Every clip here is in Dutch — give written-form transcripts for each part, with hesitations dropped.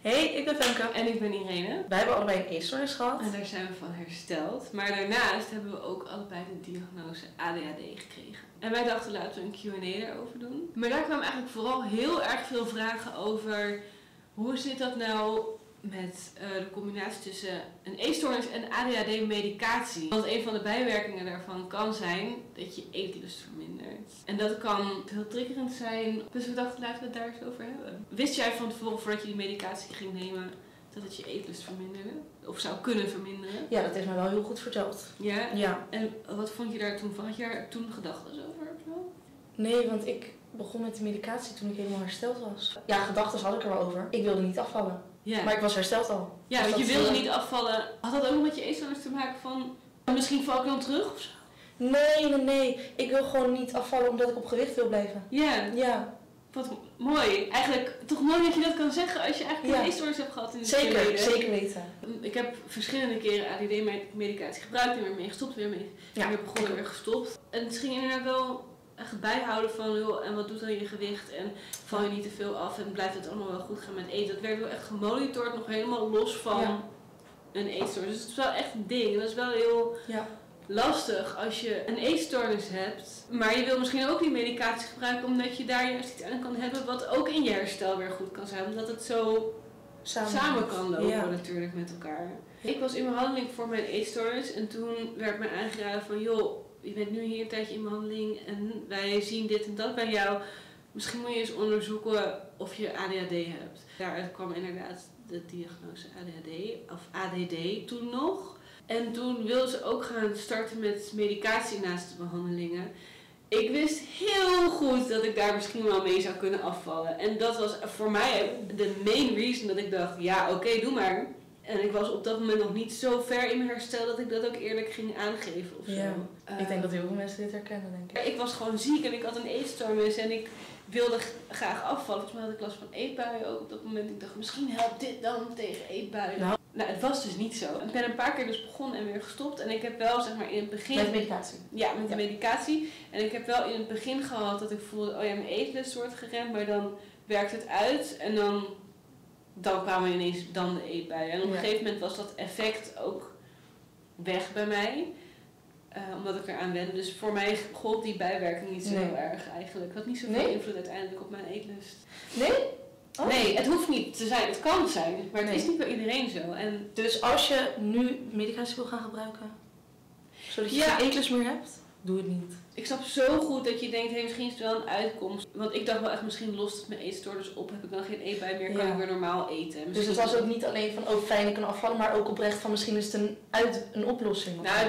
Hey, ik ben Femke. En ik ben Irene. Wij hebben allebei een eetstoornis gehad. En daar zijn we van hersteld. Maar daarnaast hebben we ook allebei de diagnose ADHD gekregen. En wij dachten, laten we een Q&A daarover doen. Maar daar kwamen eigenlijk vooral heel erg veel vragen over... Hoe zit dat nou met de combinatie tussen een eetstoornis en ADHD-medicatie? Want een van de bijwerkingen daarvan kan zijn dat je eetlust vermindert. En dat kan heel triggerend zijn. Dus we dachten, laten we het daar eens over hebben. Wist jij van tevoren, voordat je die medicatie ging nemen, dat het je eetlust verminderde? Of zou kunnen verminderen? Ja, dat heeft mij wel heel goed verteld. Ja? Ja. En wat vond je daar toen van? Had je daar toen gedachten over? Zo? Nee, want ik begon met de medicatie toen ik helemaal hersteld was. Ja, gedachten had ik er wel over. Ik wilde niet afvallen. Ja. Maar ik was hersteld al. Ja, Dus want je dat wilde niet afvallen. Had dat ook met je eetstoornis te maken van... Misschien val ik dan terug of zo? Nee. Ik wil gewoon niet afvallen omdat ik op gewicht wil blijven. Ja. Ja. Wat mooi. Eigenlijk toch mooi dat je dat kan zeggen als je eigenlijk een eetstoornis hebt gehad in het verleden. Zeker weten. Ik heb verschillende keren ADD-medicatie gebruikt en weer mee gestopt, weer begonnen, weer gestopt. En het ging inderdaad wel echt bijhouden van, joh, en wat doet dan je gewicht en val je niet te veel af en blijft het allemaal wel goed gaan met eten. Dat werd wel echt gemonitord, nog helemaal los van een eetstoornis. Dus het is wel echt een ding. Dat is wel heel... Ja. Lastig als je een eetstoornis hebt, maar je wil misschien ook die medicatie gebruiken omdat je daar juist iets aan kan hebben wat ook in je herstel weer goed kan zijn, omdat het zo samen kan lopen natuurlijk met elkaar. Ik was in behandeling voor mijn eetstoornis en toen werd mij aangeraden van, joh, je bent nu hier een tijdje in behandeling en wij zien dit en dat bij jou. Misschien moet je eens onderzoeken of je ADHD hebt. Daaruit kwam inderdaad de diagnose ADHD, of ADD toen nog. En toen wilden ze ook gaan starten met medicatie naast de behandelingen. Ik wist heel goed dat ik daar misschien wel mee zou kunnen afvallen. En dat was voor mij de main reason dat ik dacht, ja oké, doe maar. En ik was op dat moment nog niet zo ver in mijn herstel dat ik dat ook eerlijk ging aangeven of zo. Ja. Ik denk dat heel veel mensen dit herkennen, denk ik. Ik was gewoon ziek en ik had een eetstoornis en ik wilde graag afvallen. Volgens mij had ik last van eetbuien ook op dat moment. Ik dacht, misschien helpt dit dan tegen eetbuien. Nou, het was dus niet zo. Ik ben een paar keer dus begonnen en weer gestopt. En ik heb wel, zeg maar, in het begin... Met medicatie? Ja, met de medicatie. En ik heb wel in het begin gehad dat ik voelde, oh ja, mijn eetlust wordt geremd. Maar dan werkt het uit en dan kwamen ineens de eetbuien. En op een gegeven moment was dat effect ook weg bij mij. Omdat ik eraan wende. Dus voor mij gold die bijwerking niet zo heel erg eigenlijk. Het had niet zoveel invloed uiteindelijk op mijn eetlust. Nee? Oh. Nee, het hoeft niet te zijn. Het kan zijn. Maar het is niet bij iedereen zo. En dus als je nu medicatie wil gaan gebruiken, zodat je geen eetlust meer hebt, doe het niet. Ik snap zo goed dat je denkt, hey, misschien is het wel een uitkomst. Want ik dacht wel echt, misschien lost het mijn eetstoornis op. Heb ik dan geen eetbui meer, kan ik weer normaal eten. Misschien dus het was ook niet alleen van, oh fijn, ik kan afvallen, maar ook oprecht van, misschien is het een oplossing. Nou,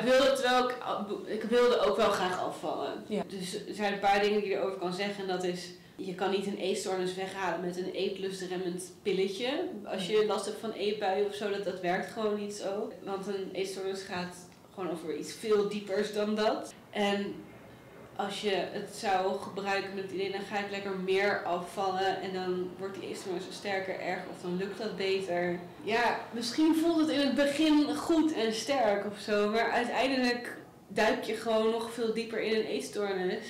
ik wilde ook wel graag afvallen. Ja. Dus er zijn een paar dingen die je erover kan zeggen. En dat is, je kan niet een eetstoornis weghalen met een eetlustremmend pilletje. Als je last hebt van eetbuien of zo, dat werkt gewoon niet zo. Want een eetstoornis gaat gewoon over iets veel diepers dan dat. En als je het zou gebruiken met het idee, dan ga ik lekker meer afvallen en dan wordt die eetstoornis sterker, erger of dan lukt dat beter. Ja, misschien voelt het in het begin goed en sterk of zo, maar uiteindelijk duik je gewoon nog veel dieper in een eetstoornis.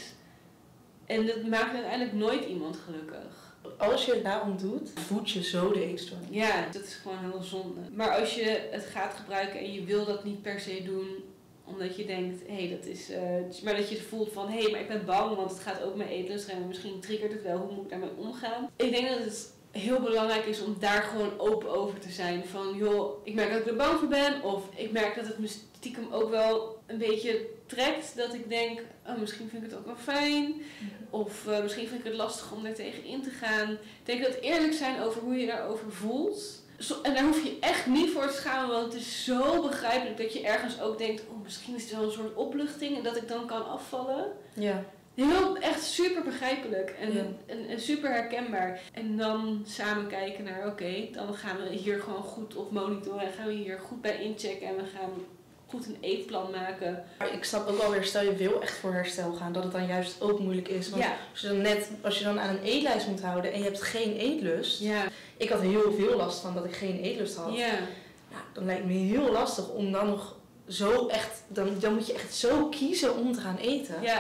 En dat maakt uiteindelijk nooit iemand gelukkig. Als je het daarom doet, voed je zo de eetstoornis. Ja, dat is gewoon heel zonde. Maar als je het gaat gebruiken en je wil dat niet per se doen, omdat je denkt, dat is... maar dat je voelt van, maar ik ben bang, want het gaat ook mijn eetlust remmen. Misschien triggert het wel, hoe moet ik daarmee omgaan? Ik denk dat het heel belangrijk is om daar gewoon open over te zijn. Van, joh, ik merk dat ik er bang voor ben. Of ik merk dat het me stiekem ook wel een beetje trekt. Dat ik denk, oh, misschien vind ik het ook wel fijn. Of misschien vind ik het lastig om er tegen in te gaan. Ik denk dat eerlijk zijn over hoe je daarover voelt. En daar hoef je echt niet voor te schamen, want het is zo begrijpelijk dat je ergens ook denkt, oh, misschien is het wel een soort opluchting en dat ik dan kan afvallen. Ja. Echt super begrijpelijk en super herkenbaar. En dan samen kijken naar, oké, dan gaan we hier gewoon goed op monitoren en gaan we hier goed bij inchecken en we gaan goed een eetplan maken. Maar ik snap ook alweer, stel je wil echt voor herstel gaan, dat het dan juist ook moeilijk is. Want als je dan aan een eetlijst moet houden en je hebt geen eetlust. Ja. Ik had heel veel last van dat ik geen eetlust had. Ja. Nou, dan lijkt me heel lastig om dan nog zo echt, dan moet je echt zo kiezen om te gaan eten. Ja.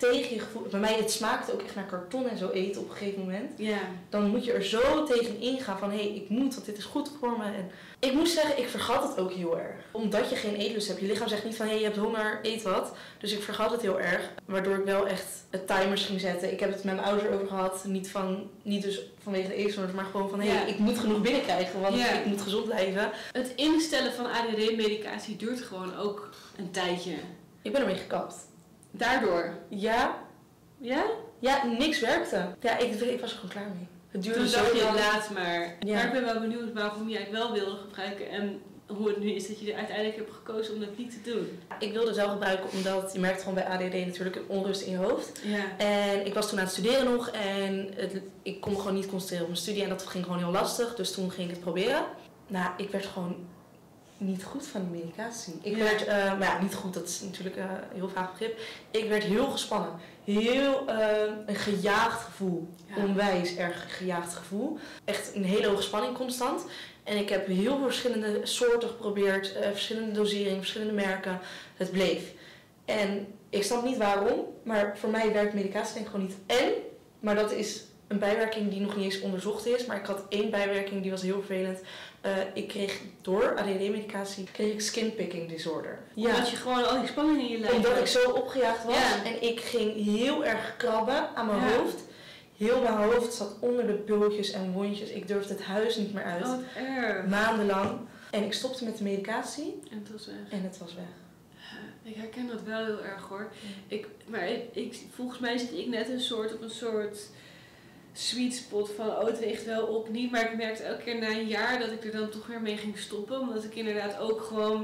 tegen je gevoel. Bij mij, het smaakte ook echt naar karton en zo eten op een gegeven moment. Ja. Dan moet je er zo tegen ingaan van, ik moet, want dit is goed voor me. En ik moet zeggen, ik vergat het ook heel erg. Omdat je geen eetlust hebt. Je lichaam zegt niet van, je hebt honger, eet wat. Dus ik vergat het heel erg. Waardoor ik wel echt timers ging zetten. Ik heb het met mijn ouders over gehad. Niet dus vanwege de eetstoornis, maar gewoon van, ik moet genoeg binnenkrijgen. Want ik moet gezond blijven. Het instellen van ADHD-medicatie duurt gewoon ook een tijdje. Ik ben ermee gekapt. Daardoor? Ja. Ja? Ja, niks werkte. Ja, ik was er gewoon klaar mee. Het duurde zo lang. lang. Laat maar. Ja. Maar ik ben wel benieuwd waarom jij het wel wilde gebruiken en hoe het nu is dat je er uiteindelijk hebt gekozen om dat niet te doen. Ik wilde het wel gebruiken omdat je merkt gewoon bij ADHD natuurlijk een onrust in je hoofd. Ja. En ik was toen aan het studeren nog en ik kon me gewoon niet concentreren op mijn studie en dat ging gewoon heel lastig. Dus toen ging ik het proberen. Nou, ik werd gewoon niet goed van die medicatie. Ik werd, niet goed, dat is natuurlijk een heel vaag begrip. Ik werd heel gespannen. Heel een gejaagd gevoel. Ja. Onwijs erg gejaagd gevoel. Echt een hele hoge spanning constant. En ik heb heel veel verschillende soorten geprobeerd. Verschillende doseringen, verschillende merken. Het bleef. En ik snap niet waarom. Maar voor mij werkt medicatie denk ik gewoon niet. Maar dat is een bijwerking die nog niet eens onderzocht is. Maar ik had 1 bijwerking die was heel vervelend. Ik kreeg door ADHD-medicatie skinpicking disorder. Omdat je gewoon al die spanning in je lijf. Omdat ik zo opgejaagd was. Ja. En ik ging heel erg krabben aan mijn hoofd. Heel mijn hoofd zat onder de bultjes en wondjes. Ik durfde het huis niet meer uit. Oh, wat erg. Maandenlang. En ik stopte met de medicatie. En het was weg. En het was weg. Ik herken dat wel heel erg hoor. Volgens mij zit ik net op een soort sweet spot van het weegt wel op, niet. Maar ik merkte elke keer na een jaar dat ik er dan toch weer mee ging stoppen. Omdat ik inderdaad ook gewoon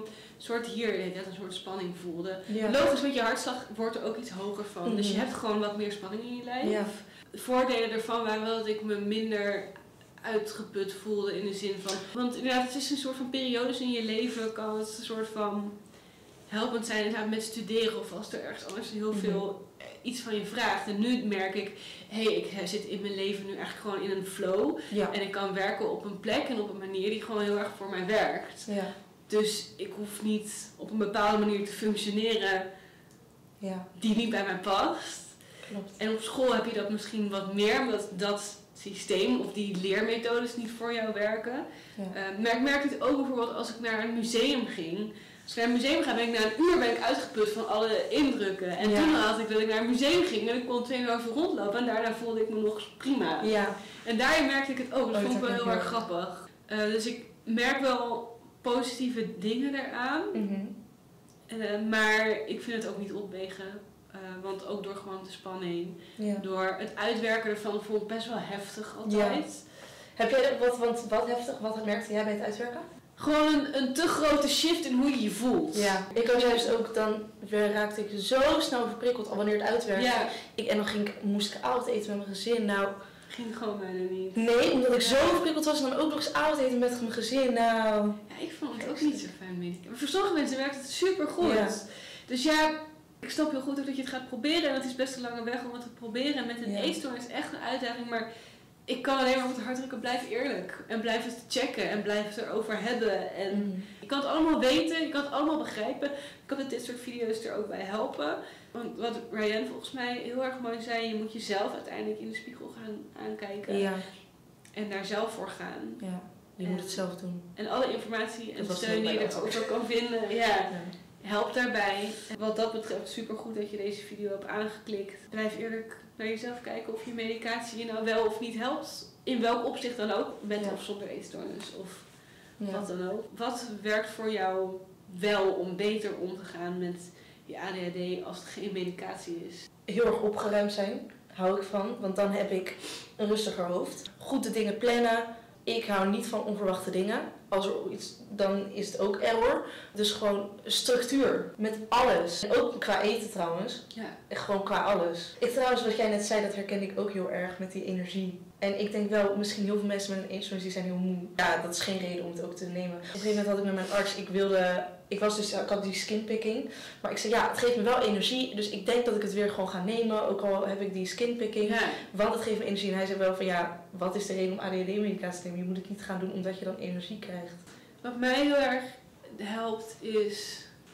een soort spanning voelde. Ja. Logisch, met je hartslag wordt er ook iets hoger van. Mm-hmm. Dus je hebt gewoon wat meer spanning in je lijf. Ja. De voordelen daarvan waren wel dat ik me minder uitgeput voelde in de zin van... Want inderdaad, het is een soort van periodes in je leven kan het een soort van helpend zijn inderdaad met studeren of als er ergens anders heel veel iets van je vraagt. En nu merk ik, ik zit in mijn leven nu eigenlijk gewoon in een flow. Ja. En ik kan werken op een plek en op een manier die gewoon heel erg voor mij werkt. Ja. Dus ik hoef niet op een bepaalde manier te functioneren die niet bij mij past. Klopt. En op school heb je dat misschien wat meer, omdat dat systeem of die leermethodes niet voor jou werken. Ja. Maar ik merk het ook bijvoorbeeld als ik naar een museum ging. Als ik naar een museum ga, na een uur uitgeput van alle indrukken. En toen had ik dat ik naar een museum ging en ik kon 2 uur over rondlopen en daarna voelde ik me nog prima. Ja. En daarin merkte ik het ook, dat vond ik wel heel erg grappig. Dus ik merk wel positieve dingen eraan. Mm-hmm. Maar ik vind het ook niet opwegen. Want ook door gewoon de spanning, door het uitwerken ervan vond ik best wel heftig altijd. Ja. Heb jij wat heftig, wat merkte jij bij het uitwerken? Gewoon een te grote shift in hoe je je voelt. Ja, ik was juist ook, dan raakte ik zo snel verprikkeld al wanneer het uitwerkte. Ja. En dan moest ik avondeten met mijn gezin. Nou, ging gewoon bijna niet. Nee, omdat ik zo verprikkeld was en dan ook nog eens avondeten met mijn gezin. Nou. Ja, ik vond het ook niet zo fijn. Maar voor sommige mensen werkt het super goed. Ja. Dus ik snap heel goed ook dat je het gaat proberen en het is best een lange weg om het te proberen. En met een eetstoornis is echt een uitdaging, maar ik kan alleen maar op het hart drukken, blijf eerlijk. En blijf het checken en blijf het erover hebben. En je kan het allemaal weten, je kan het allemaal begrijpen. Ik kan met dit soort video's er ook bij helpen. Want wat Ryan volgens mij heel erg mooi zei, je moet jezelf uiteindelijk in de spiegel gaan aankijken. Ja. En daar zelf voor gaan. Ja, je moet het zelf doen. En alle informatie en steun die je erover kan vinden. Help daarbij. Wat dat betreft supergoed dat je deze video hebt aangeklikt. Blijf eerlijk naar jezelf kijken of je medicatie je nou wel of niet helpt. In welk opzicht dan ook. Met of zonder eetstoornis of wat dan ook. Wat werkt voor jou wel om beter om te gaan met je ADHD als het geen medicatie is? Heel erg opgeruimd zijn. Hou ik van. Want dan heb ik een rustiger hoofd. Goed de dingen plannen. Ik hou niet van onverwachte dingen. Als er iets, dan is het ook error. Dus gewoon structuur. Met alles. En ook qua eten trouwens. Ja. Gewoon qua alles. Trouwens, wat jij net zei, dat herken ik ook heel erg met die energie. En ik denk wel, misschien heel veel mensen met een eetstoornis die zijn heel moe. Ja, dat is geen reden om het ook te nemen. Op een gegeven moment had ik met mijn arts, ik had die skinpicking. Maar ik zei, het geeft me wel energie. Dus ik denk dat ik het weer gewoon ga nemen. Ook al heb ik die skinpicking. Ja. Want het geeft me energie. En hij zei wel van, wat is de reden om ADHD-medicatie te nemen? Je moet het niet gaan doen omdat je dan energie krijgt. Wat mij heel erg helpt is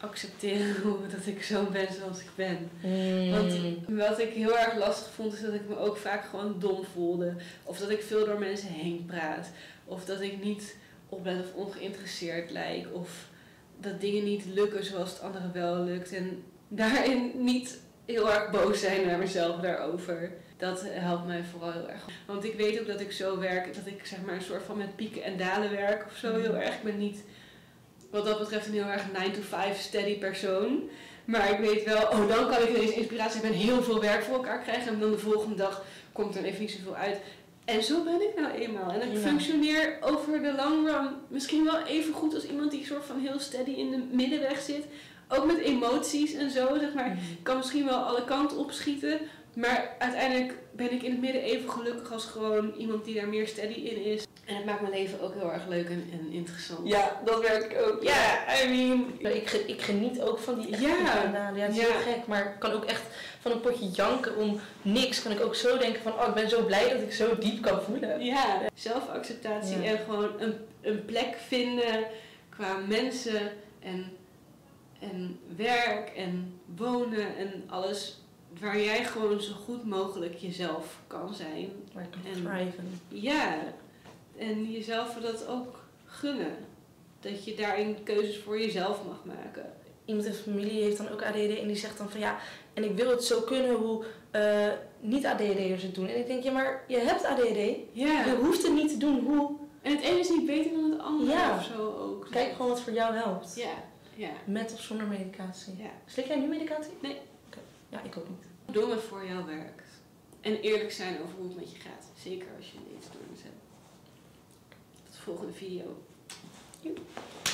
accepteren dat ik zo ben zoals ik ben. Want wat ik heel erg lastig vond is dat ik me ook vaak gewoon dom voelde. Of dat ik veel door mensen heen praat. Of dat ik niet oplet of ongeïnteresseerd lijk. Of dat dingen niet lukken zoals het anderen wel lukt. En daarin niet heel erg boos zijn naar mezelf daarover. Dat helpt mij vooral heel erg. Want ik weet ook dat ik zo werk, dat ik zeg maar een soort van met pieken en dalen werk of zo heel erg. Ik ben niet wat dat betreft een heel erg 9-to-5 steady persoon. Maar ik weet wel, dan kan ik ineens inspiratie hebben en heel veel werk voor elkaar krijgen. En dan de volgende dag komt er even niet zoveel uit. En zo ben ik nou eenmaal. En ik functioneer over de long run misschien wel even goed als iemand die soort van heel steady in de middenweg zit. Ook met emoties en zo, zeg maar. Ik kan misschien wel alle kanten opschieten. Maar uiteindelijk ben ik in het midden even gelukkig als gewoon iemand die daar meer steady in is. En het maakt mijn leven ook heel erg leuk en interessant. Ja, dat werk ik ook. Ja, I mean... Ik geniet ook van die echte kanalen. Ja, het is heel gek. Maar ik kan ook echt van een potje janken om niks. Kan ik ook zo denken van, ik ben zo blij dat ik zo diep kan voelen. Ja, zelfacceptatie en gewoon een plek vinden qua mensen en werk en wonen en alles. Waar jij gewoon zo goed mogelijk jezelf kan zijn. Waar je kan thriven. Ja, en jezelf dat ook gunnen. Dat je daarin keuzes voor jezelf mag maken. Iemand in de familie heeft dan ook ADHD en die zegt dan van en ik wil het zo kunnen hoe niet-ADHD'ers het doen. En ik denk, maar je hebt ADHD. Ja. Je hoeft het niet te doen hoe. En het ene is niet beter dan het andere of zo ook. Kijk gewoon wat voor jou helpt. Ja. Met of zonder medicatie. Ja. Slik jij nu medicatie? Nee. Okay. Ja, ik ook niet. Doe wat voor jou werkt. En eerlijk zijn over hoe het met je gaat. Zeker als je een eetstoornis hebt. Tot de volgende video. Joep.